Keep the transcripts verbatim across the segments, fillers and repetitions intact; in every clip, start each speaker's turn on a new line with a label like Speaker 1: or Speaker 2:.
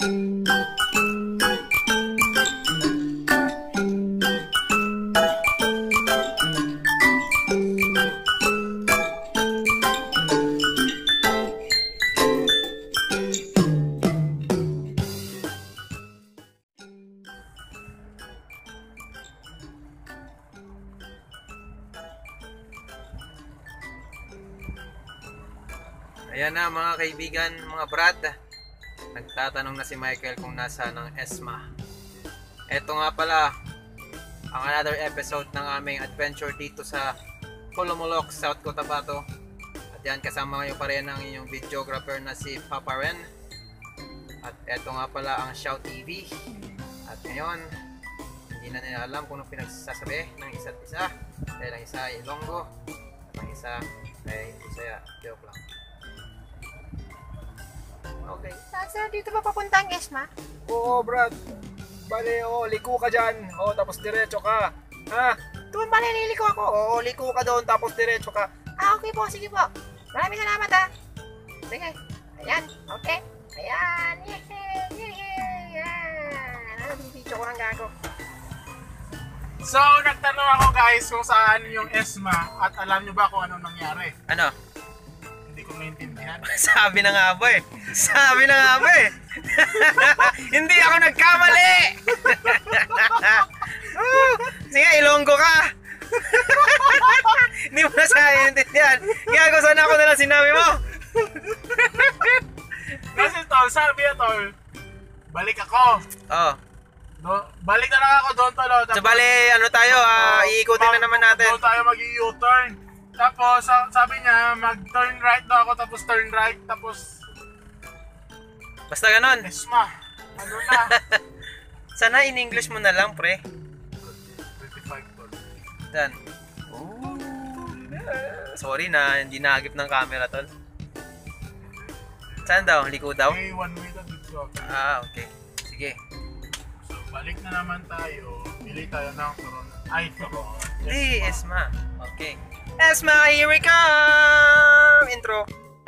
Speaker 1: Ayan na mga kaibigan, mga brad. Nagtatanong na si Michael kung nasa ng ESMA. Ito nga pala ang another episode ng aming adventure dito sa Pulumulok, South Cotabato. At yan, kasama kayo pa rin ang inyong videographer na si Papa Ren. At ito nga pala ang Shout T V. At ngayon, hindi na nila alam kung anong pinagsasabi ng isa't isa. Dahil ang isa ay Ilonggo at ang isa ay Bisaya. Joke lang. Okay.
Speaker 2: Sir, dito ba papunta ang ESMA?
Speaker 3: Oo, Brad. Bale, oh, liko ka dyan. Oh, tapos diretso ka. Ha?
Speaker 2: Doon pala liliko ako.
Speaker 3: Oo, liko ka doon, tapos diretso ka.
Speaker 2: Ah, okay po. Sige po. Maraming salamat ha. Sige. Ayan. Okay. Ayan. Yehey. Yehey. Ayan. Ano, bibidyo ko ng gago.
Speaker 4: So, nagtanong ako guys kung saan yung ESMA at alam nyo ba kung anong nangyari?
Speaker 1: Ano?
Speaker 4: Hindi ko maintindihan.
Speaker 1: Sabi na nga ba eh. Sabi na nga ba eh. Hindi ako nagkamali. Sige, Ilonggo ka. Hindi mo na siya intindihan. Kaya kung saan ako nalang sinabi mo.
Speaker 4: Kasi tol, sabi ya tol, balik ako.
Speaker 1: Oh.
Speaker 4: Do, balik na lang ako doon tol. Oh,
Speaker 1: So bali, ano tayo, ah, iikutin na naman natin.
Speaker 4: Doon tayo mag-u-turn. Tapos sabi niya, mag-turn right daw ako, tapos turn right, tapos
Speaker 1: Basta ganon.
Speaker 4: ESMA. Ano na?
Speaker 1: Sana in English mo na lang, pre.
Speaker 4: twenty-five tol.
Speaker 1: Dan. Oh. Sorry na, hindi naagip ng camera, tol. Saan daw? Liko daw?
Speaker 4: Okay, one way na dito.
Speaker 1: Ah, okay. Sige.
Speaker 4: So, balik na naman tayo. Pili tayo ng Toron. Ay, Toron.
Speaker 1: Hey, ESMA. Okay. ESMA, here we come! Intro.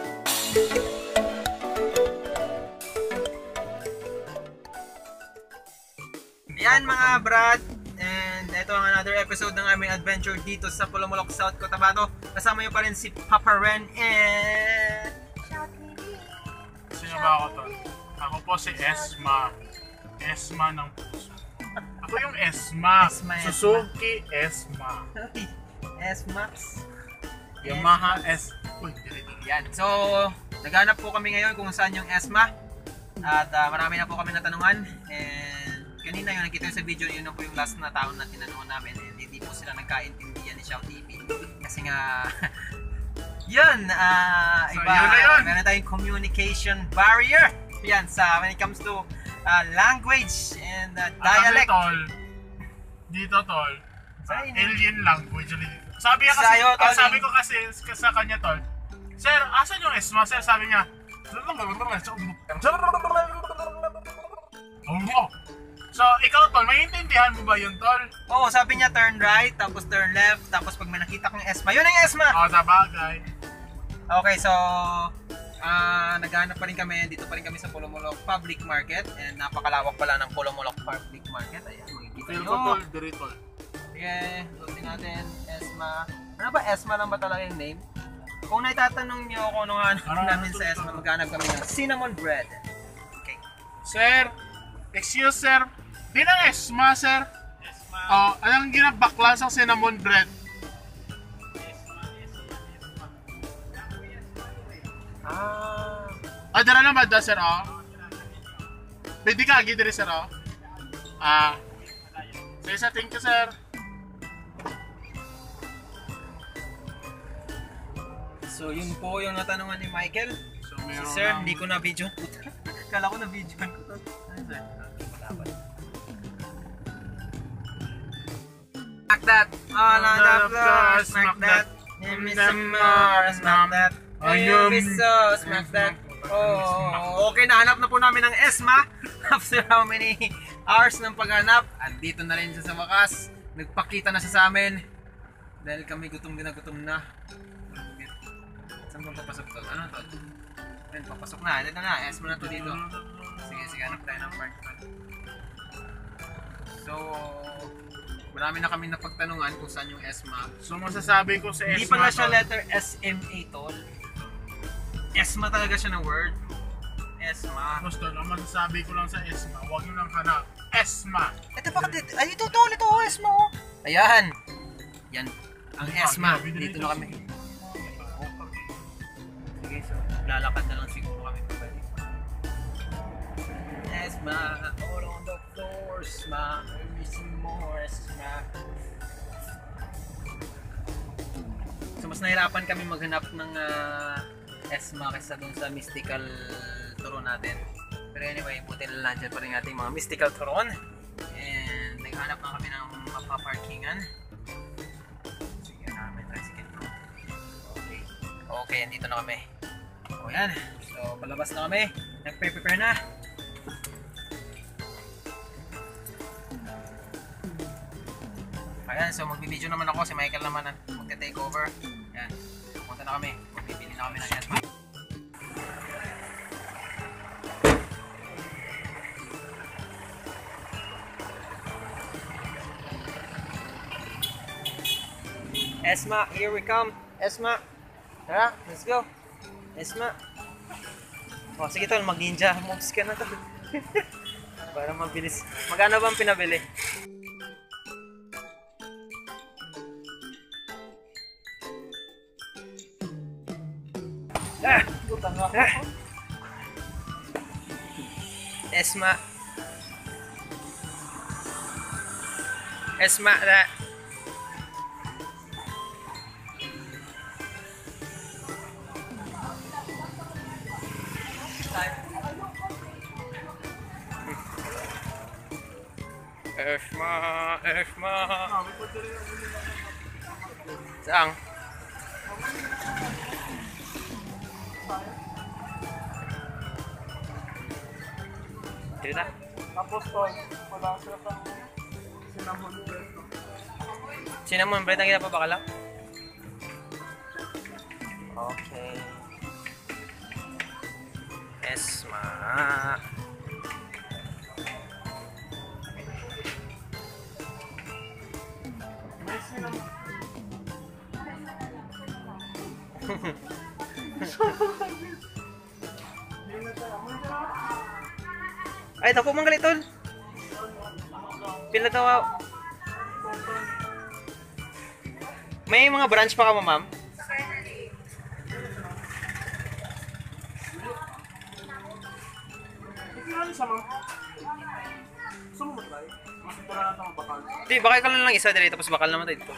Speaker 1: Yan mga brad. And ito ang another episode ng aming adventure dito sa Pulumulok, South Cotabato. Kasama nyo pa rin si Papa Ren and
Speaker 2: Shout T V.
Speaker 4: Sino ba ako tol? Ako po si ESMA. ESMA ng puso. Ako yung ESMA.
Speaker 1: ESMA,
Speaker 4: Suzuki ESMA.
Speaker 1: S-Max.
Speaker 4: Yamaha S. Uy, dito.
Speaker 1: Yan. So, naghanap po kami ngayon kung saan yung ESMA. At uh, marami na po kami natanungan. And kanina yung nakita sa video, yun na po yung last na taon na tinanungan namin. And hindi po sila nagkaintindihan ni Shout T V. Kasi nga, yun, uh,
Speaker 4: So,
Speaker 1: iba,
Speaker 4: yun na yun.
Speaker 1: meron tayong communication barrier. Yan, sa when it comes to uh, language and uh, dialect.
Speaker 4: Kasi tol, dito tol,
Speaker 1: Sa inyo.
Speaker 4: alien language. Sabi niya kasi,
Speaker 1: Sa'yo, tol,
Speaker 4: ah, sabi
Speaker 1: yung-
Speaker 4: ko kasi sa kanya tol, Sir, asan yung ESMA? Sir, sabi niya, so, ikaw tol, maintindihan mo ba yun tol?
Speaker 1: Oo, sabi niya turn right, tapos turn left, tapos pag may nakita kong ESMA, yun ang ESMA!
Speaker 4: Oo, sa bagay.
Speaker 1: Okay, so ah naghahanap pa rin kami, dito pa rin kami sa Pulumulok Public Market and napakalawak pala ng Pulumulok Public Market. Ayan, makikita
Speaker 4: Feel ko
Speaker 1: nyo.
Speaker 4: tol, diri tol.
Speaker 1: Sige, suotin natin, ESMA. Ano ba, ESMA lang ba talaga yung name? Kung naitatanong nyo kung ano nga hanap
Speaker 4: Ano,
Speaker 1: namin
Speaker 4: ano
Speaker 1: sa
Speaker 4: to,
Speaker 1: ESMA,
Speaker 4: to?
Speaker 1: maghanap kami ng cinnamon bread. Okay.
Speaker 4: Sir, excuse sir, di na ESMA sir. ESMA. Oh, anong ginabaklas ang cinnamon bread?
Speaker 1: Ah,
Speaker 4: Ah, dara na ba da sir oh? Pwede ka agi diri sir oh? Ah. Sige sir, thank you sir.
Speaker 1: so yun po yung natanungan ni Michael.
Speaker 4: So,
Speaker 1: Si
Speaker 4: meron
Speaker 1: sir,
Speaker 4: ng-
Speaker 1: hindi ko na video. Kala ko na video ko to. Ano sir? Smack that all on the floor, smack that. Give me some more, smack that.
Speaker 4: Ayun.
Speaker 1: Give me so, smack that. Oh, okay, nahanap na po namin ang ESMA. After how many hours ng paghanap, andito na rin siya sa wakas. Nagpakita na siya sa amin. Dahil kami gutom na gutom na. Saan bang papasok to? Ano to? Ayun, papasok na. Dito na, S M A na to dito. Sige, sige, hanap tayo ng park. So, marami na kami napagtanungan kung saan yung S M A.
Speaker 4: So masasabi ko sa
Speaker 1: Hindi
Speaker 4: S M A
Speaker 1: pala siya
Speaker 4: tol,
Speaker 1: letter S M A, tol. S M A talaga siya na word. S M A.
Speaker 4: Boss tol, ang masasabi ko lang sa S M A, huwag nyo lang hanap. S M A.
Speaker 1: Ito bakit dito? Ay, ito, tol. Ito, S M A, oh. Ayan. Yan. Ang S M A. Dito na kami. Sige, so, lalakad na lang siguro kami pabalik. S M A, all on the floor, S M A. We're missing more, S M A. So, mas nahirapan kami maghanap ng uh, S M A kaysa dun sa mystical turon natin. Pero anyway, buti na lang dyan pa rin ating mga mystical turon. And naghanap na kami ng mapaparkingan. Sige na, may tricycle ko. Okay. Okay, andito na kami. O yan. So, palabas na kami. Nag-prepare na. Ayan, so magbibideo naman ako. Si Michael naman ang magte-take over. Ayan. Pupunta na kami. Magbibili na kami ng S M A. S M A, here we come. S M A. Tara, let's go. S M A. Oh, sige tol, mag-ninja moves ka na tol. Para mabilis. Magkano ba ang pinabili? Ah! Ah! S M A. S M A na. Esma, Esma. Saan? Dito na?
Speaker 4: Tapos tol, wala siya pang cinnamon bread.
Speaker 1: Cinnamon bread ang ginapabakala? Okay. Esma.
Speaker 4: May cinnamon.
Speaker 1: Ay, tako manggali tol. Pila daw. May mga branch pa ka mo, ma'am?
Speaker 4: Ano siya ma'am? Gusto mo mag-try? Mas ito na natin ang bakal.
Speaker 1: Di, bakal ka lang isa dito, tapos bakal naman tayo dito.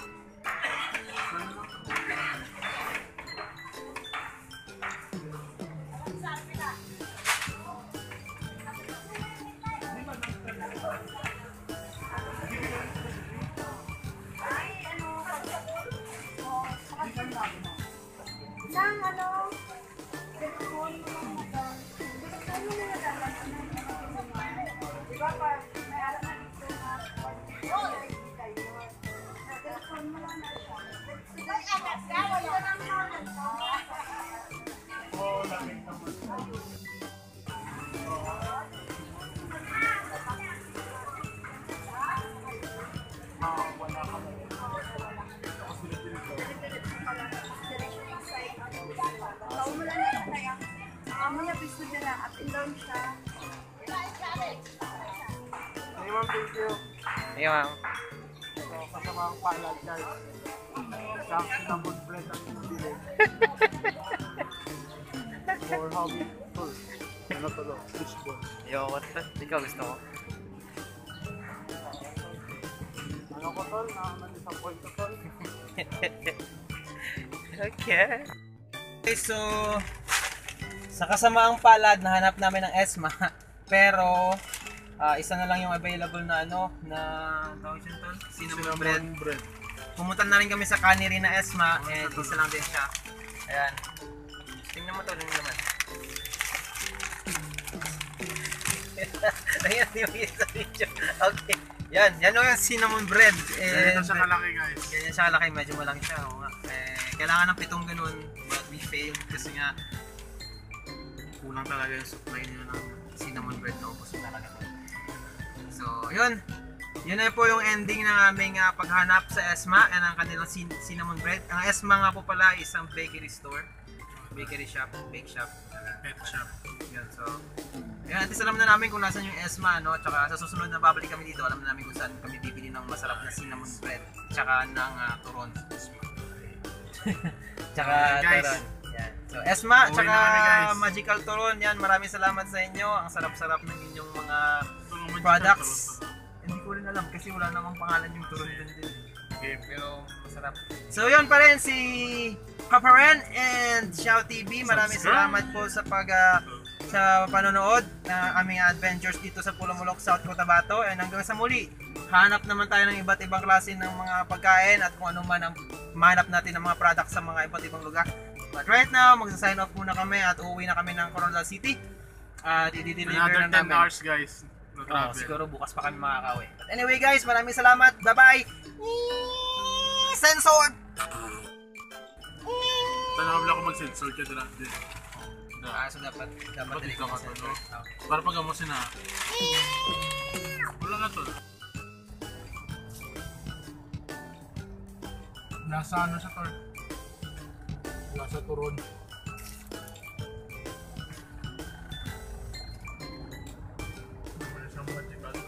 Speaker 2: Nang ano? Telephone mo lang ito. Telephone mo lang ito. Di ba pa? May alam na dito na. Telephone mo lang na siya. Sige, anak ka. Wala nang naman.
Speaker 4: Oo, lamig naman. Ah, wala ka na. Tapos bilit-bilit ko.
Speaker 2: Taon mo lang na ito kaya. Amo na piso na lang at in-launch siya.
Speaker 4: Hey ma'am, thank you.
Speaker 1: Ayun, ma'am.
Speaker 4: So, kasama ang palad guys. Siyang cinnamon bread ang pinili. For how we full. Ano to lo? Fishball.
Speaker 1: Yo, what the? Ikaw gusto mo?
Speaker 4: Ano ko tol? Na-disappoint ko tol.
Speaker 1: Okay. Okay, so sa kasamaang palad nahanap namin ng S M A pero uh, isa na lang yung available na ano na tawag siya tol? Cinnamon bread.
Speaker 4: bread.
Speaker 1: Pumunta na rin kami sa cannery na S M A and isa lang din siya. Ayan. Tingnan mo to, tingnan naman. Ayan yung isa video. Okay. Yan, yan yung cinnamon bread.
Speaker 4: Ganito siya kalaki guys.
Speaker 1: Ganyan siya kalaki, medyo malaki siya. Oo nga. Eh, kailangan ng pitong ganun but we failed kasi nga kulang talaga yung supply nila ng cinnamon bread na ubos talaga. So, yun. Yun na po yung ending ng aming uh, paghanap sa Esma and ang kanilang cin- cinnamon bread. Ang Esma nga po pala is isang bakery store. Bakery shop, bake shop.
Speaker 4: Pet shop.
Speaker 1: Yun, so, yun, at least alam na namin kung nasan yung Esma, no? Tsaka sa susunod na babalik kami dito, alam na namin kung saan kami bibili ng masarap na cinnamon bread. Tsaka ng uh, turon. Tsaka
Speaker 4: Ayan, guys.
Speaker 1: turon. Yan. So, Esma,
Speaker 4: Uwi
Speaker 1: tsaka
Speaker 4: na kami, guys.
Speaker 1: Magical Turon, yan, maraming salamat sa inyo. Ang sarap-sarap ng inyong mga
Speaker 4: Tulong mo dyan,
Speaker 1: products.
Speaker 4: tulong.
Speaker 1: Hindi ko rin alam kasi wala namang pangalan yung turon dun din.
Speaker 4: Okay.
Speaker 1: Pero masarap. So yun pa rin si Papa Ren and Xiao T V. Maraming
Speaker 4: Subscribe.
Speaker 1: salamat po sa pag ah, sa panonood ng aming adventures dito sa Pulumulok, South Cotabato. And hanggang sa muli, hanap naman tayo ng iba't ibang klase ng mga pagkain at kung ano man ang mahanap natin ng mga products sa mga iba't ibang lugar. But right now, magsa-sign off muna kami at uuwi na kami ng Coronadal City. At i-deliver
Speaker 4: Another
Speaker 1: na
Speaker 4: ten
Speaker 1: namin.
Speaker 4: hours guys. No
Speaker 1: Oh,
Speaker 4: travel.
Speaker 1: siguro bukas pa kami makakauwi. But anyway guys, maraming salamat. Bye-bye! Censored!
Speaker 4: Tanawag lang ako mag-sensor ka dala din.
Speaker 1: Ah, so dapat, dapat
Speaker 4: Dapat
Speaker 1: dili
Speaker 4: dito
Speaker 1: ko
Speaker 4: ka to,
Speaker 1: censored.
Speaker 4: no?
Speaker 1: Okay.
Speaker 4: Para pag amosin na. Wala na to. Nasa ano siya to? Nasa turon. Naman siyang magical.